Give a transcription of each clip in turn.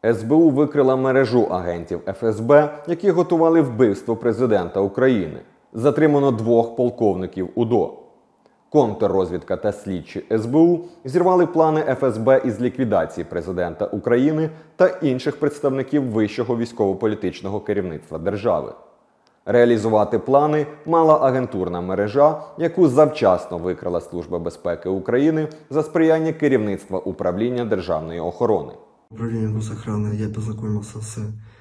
СБУ викрила мережу агентів ФСБ, які готували вбивство президента України. Затримано 2 полковників УДО. Контррозвідка та слідчі СБУ зірвали плани ФСБ із ліквідації президента України та інших представників вищого військово-політичного керівництва держави. Реалізувати плани мала агентурна мережа, яку завчасно викрила Служба безпеки України за сприяння керівництва управління державної охорони. Управление госохраны я познакомился с...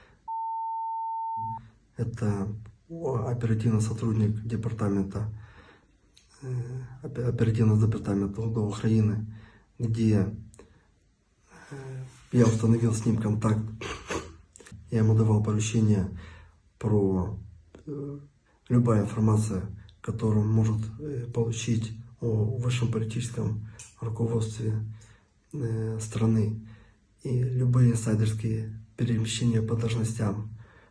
Это оперативный сотрудник департамента, оперативного департамента УДО Украины, где я установил с ним контакт. Я ему давал поручение про любая информация, которую он может получить о высшем политическом руководстве страны. И любые инсайдерские перемещения по должностям,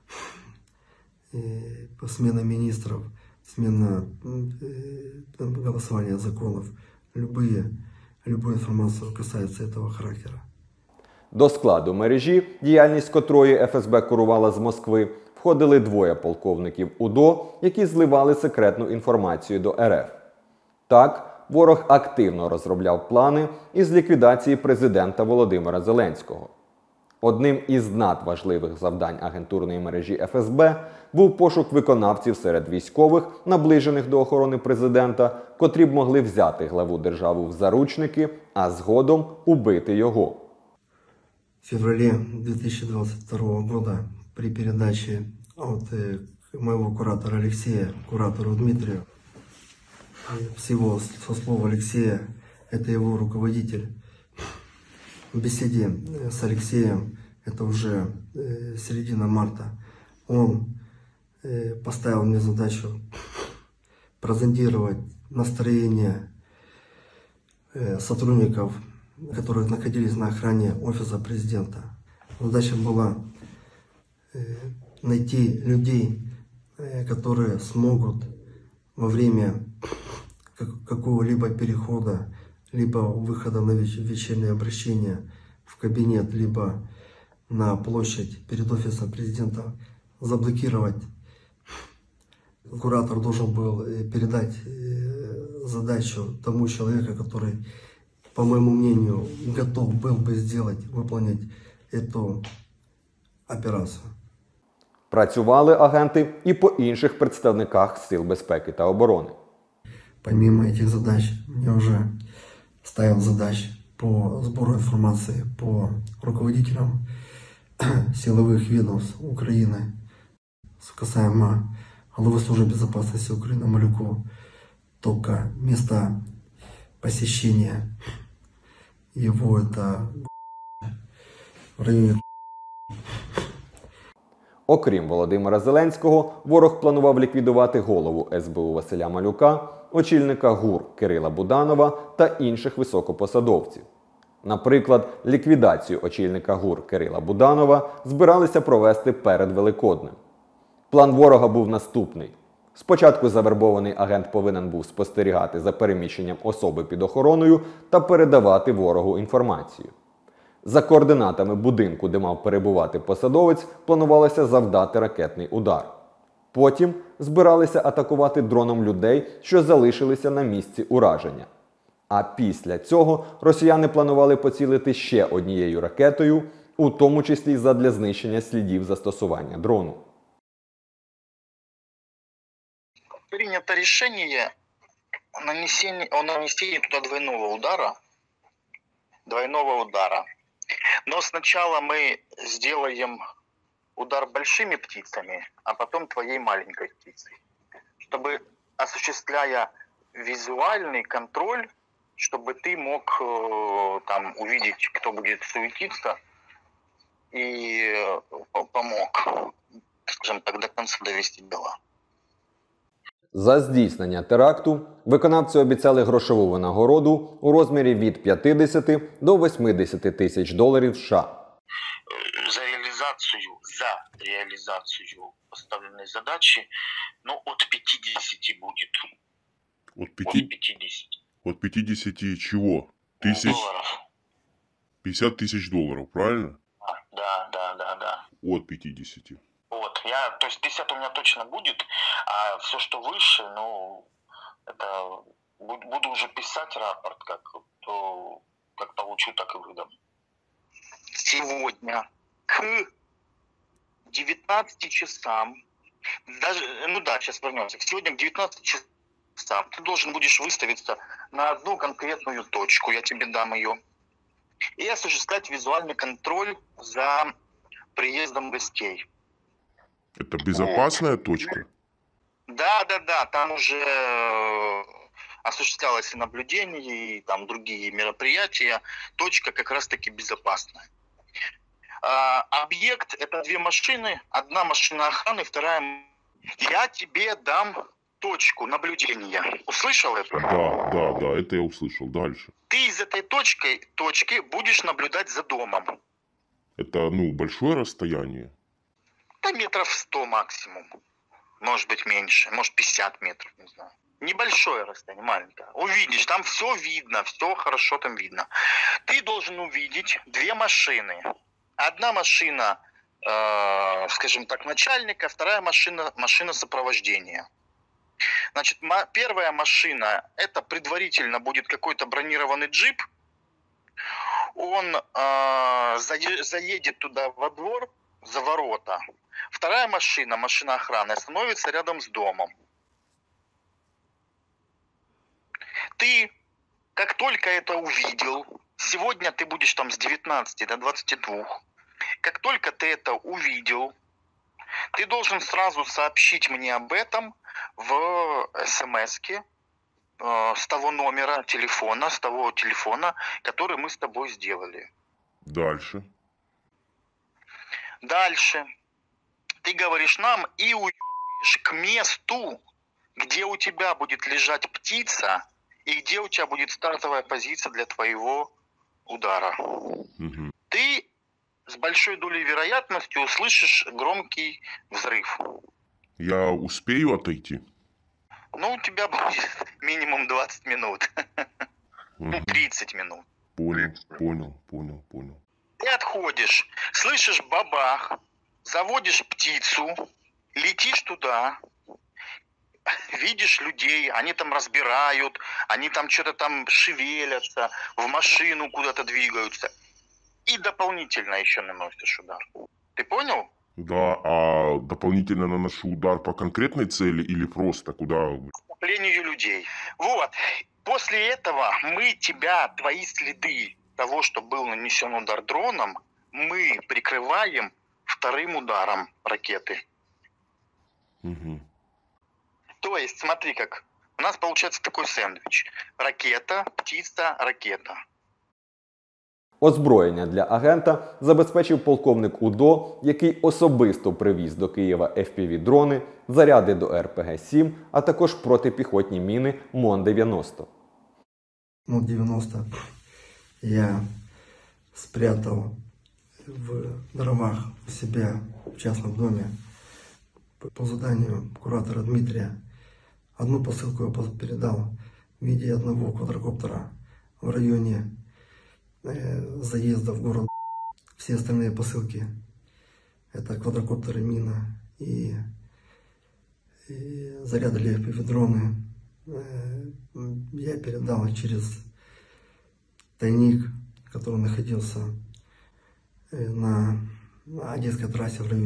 смена министров, смена голосования законов, любую информацию касается этого характера. До складу мережі, діяльність котрої ФСБ курувала з Москви, входили 2 полковників УДО, які зливали секретну інформацію до РФ. Так, ворог активно розробляв плани із ліквідації президента Володимира Зеленського. Одним із надважливих завдань агентурної мережі ФСБ був пошук виконавців серед військових, наближених до охорони президента, котрі б могли взяти главу держави в заручники, а згодом убити його. В феврале 2022 года при передаче от моего куратора Алексея, куратору Дмитрию, всего со слова Алексея, это его руководитель, в беседе с Алексеем, это уже середина марта, он поставил мне задачу прозондировать настроение сотрудников, которые находились на охране офиса президента. Задача была найти людей, которые смогут во время какого-либо перехода, либо выхода на вечернее обращение в кабинет, либо на площадь перед офисом президента заблокировать. Куратор должен был передать задачу тому человеку, который, по моему мнению, готов был бы выполнить эту операцию. Працювали агенти і по інших представниках Сил безпеки та оборони. Помимо этих задач, я уже ставил задач по сбору информации по руководителям силовых ведомств Украины, касаемо главы службы безопасности Украины Малюку, только место посещения его это в районе. Окрім Володимира Зеленського, ворог планував ліквідувати голову СБУ Василя Малюка, очільника ГУР Кирила Буданова та інших високопосадовців. Наприклад, ліквідацію очільника ГУР Кирила Буданова збиралися провести перед Великоднем. План ворога був наступний. Спочатку завербований агент повинен був спостерігати за переміщенням особи під охороною та передавати ворогу інформацію. За координатами будинку, де мав перебувати посадовець, планувалося завдати ракетний удар. Потім збиралися атакувати дроном людей, що залишилися на місці ураження. А після цього росіяни планували поцілити ще однією ракетою, у тому числі задля знищення слідів застосування дрону. Принято решение о нанесении туда двойного удара. Но сначала мы сделаем удар большими птицами, а потом твоей маленькой птицей. Чтобы, осуществляя визуальный контроль, чтобы ты мог там увидеть, кто будет суетиться, и помог, скажем так, до конца довести дела. За здійснення теракту виконавці обіцяли грошову винагороду у розмірі від 50 до 80 тисяч доларів США. За реализацию поставленной задачи, от 50 будет. От 50? От 50 чего? Тысяч? Долларов. 50 тысяч долларов, правильно? Да. От 50. Вот, то есть 50 у меня точно будет, а все, что выше, ну, это буду уже писать рапорт, как получу, так и выдам. Сегодня к 19 часам, сейчас вернемся, сегодня к 19 часам ты должен будешь выставиться на одну конкретную точку, я тебе дам ее, и осуществлять визуальный контроль за приездом гостей. Это безопасная точка? Да, там уже осуществлялось и наблюдение, и там другие мероприятия. Точка как раз-таки безопасная. Объект – это 2 машины. Одна машина охраны, вторая… Я тебе дам точку наблюдения. Услышал это? Да, это я услышал. Дальше. Ты из этой точки будешь наблюдать за домом. Это, большое расстояние? Да метров 100 максимум. Может быть меньше, может 50 метров, не знаю. Небольшое расстояние, маленькое. Увидишь, там все видно, все хорошо там видно. Ты должен увидеть 2 машины. Одна машина, скажем так, начальника, вторая машина сопровождения. Значит, первая машина, это предварительно будет какой-то бронированный джип. Он заедет туда во двор, за ворота. Вторая машина охраны, остановится рядом с домом. Ты, как только это увидел, сегодня ты будешь там с 19 до 22, как только ты это увидел, ты должен сразу сообщить мне об этом в смс-ке с того номера телефона, который мы с тобой сделали. Дальше. Ты говоришь нам и уебываешь к месту, где у тебя будет лежать птица и где у тебя будет стартовая позиция для твоего удара. Угу. Ты с большой долей вероятности услышишь громкий взрыв. Я успею отойти? У тебя будет минимум 20 минут. Угу. 30 минут. Понял. Ты отходишь, слышишь бабах, заводишь птицу, летишь туда, видишь людей, они там разбирают, они там что-то там шевелятся, в машину куда-то двигаются. И дополнительно еще наносишь удар. Ты понял? Да, а дополнительно наношу удар по конкретной цели или просто куда? Скоплению людей. Вот. После этого мы твои следы того, что был нанесен удар дроном, мы прикрываем вторым ударом ракеты. Угу. То есть, смотри как. У нас получается такой сэндвич. Ракета, птица, ракета. Озброєння для агента забезпечив полковник УДО, який особисто привіз до Києва FPV-дрони, заряди до РПГ-7, а також протипіхотні міни МОН-90. МОН-90 я спрятал в дровах у себя в частном доме по заданию куратора Дмитрия. Одну посылку я передал в виде одного квадрокоптера в районе заезда в город. Все остальные посылки это квадрокоптеры, мина и заряды для FPV-дроны я передал через тайник, который находился на Одесской трассе в районе.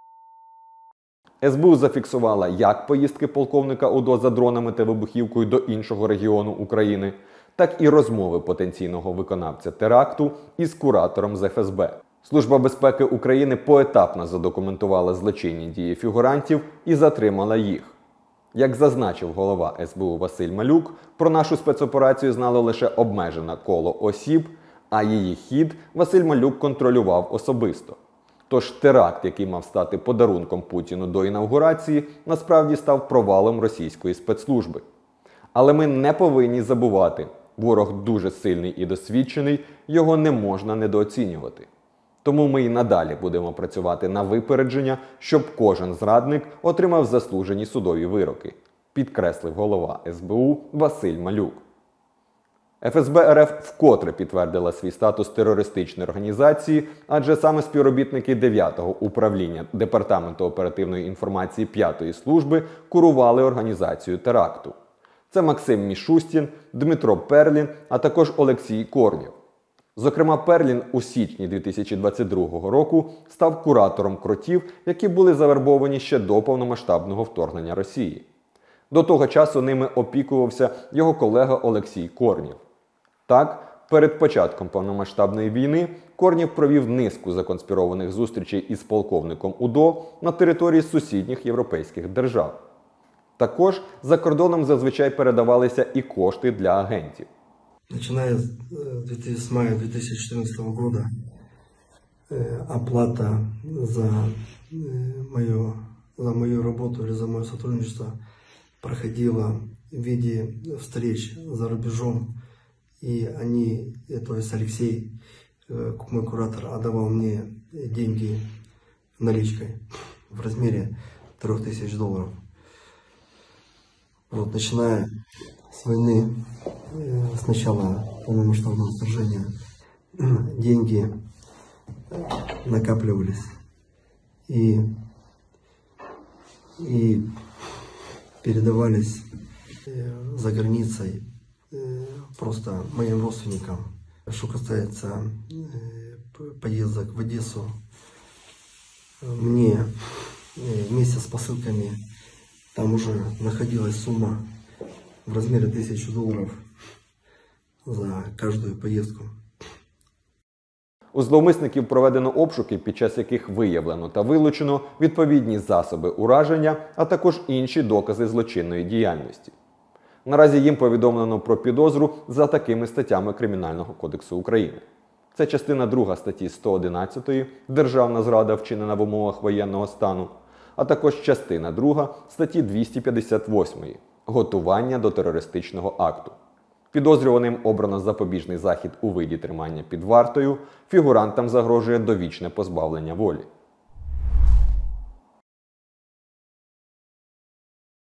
СБУ зафіксувала як поїздки полковника УДО за дронами та вибухівкою до іншого регіону України, так і розмови потенційного виконавця теракту із куратором з ФСБ. Служба безпеки України поетапно задокументувала злочинні дії фігурантів і затримала їх. Як зазначив голова СБУ Василь Малюк, про нашу спецоперацію знало лише обмежене коло осіб, а її хід Василь Малюк контролював особисто. Тож теракт, який мав стати подарунком Путіну до інавгурації, насправді став провалом російської спецслужби. Але ми не повинні забувати, ворог дуже сильний і досвідчений, його не можна недооцінювати. Тому ми і надалі будемо працювати на випередження, щоб кожен зрадник отримав заслужені судові вироки, підкреслив голова СБУ Василь Малюк. ФСБ РФ вкотре підтвердила свій статус терористичної організації, адже саме співробітники 9-го управління Департаменту оперативної інформації 5-ї служби курували організацію теракту. Це Максим Мішустін, Дмитро Перлін, а також Олексій Корнєв. Зокрема, Перлін у січні 2022 року став куратором кротів, які були завербовані ще до повномасштабного вторгнення Росії. До того часу ними опікувався його колега Олексій Корнєв. Так, перед початком повномасштабної війни Корнєв провів низку законспірованих зустрічей із полковником УДО на території сусідніх європейських держав. Також за кордоном зазвичай передавалися і кошти для агентів. Начиная с мая 2014 года оплата за мою работу или за мое сотрудничество проходила в виде встреч за рубежом. И они, то есть Алексей, мой куратор, отдавал мне деньги наличкой в размере $3000. Вот, начиная с войны, с начала полномасштабного вторжения, деньги накапливались и передавались за границей просто моим родственникам. Что касается поездок в Одессу, мне вместе с посылками там уже находилась сумма в размере $1000 за каждую поездку. У зловмисників проведено обшуки, під час яких виявлено та вилучено відповідні засоби ураження, а також інші докази злочинної діяльності. Наразі їм повідомлено про підозру за такими статтями Кримінального кодексу України. Це частина 2 статті 111 «Державна зрада, вчинена в умовах воєнного стану», а також частина 2 статті 258 «Готування до терористичного акту». Підозрюваним обрано запобіжний захід у виді тримання під вартою, фігурантам загрожує довічне позбавлення волі.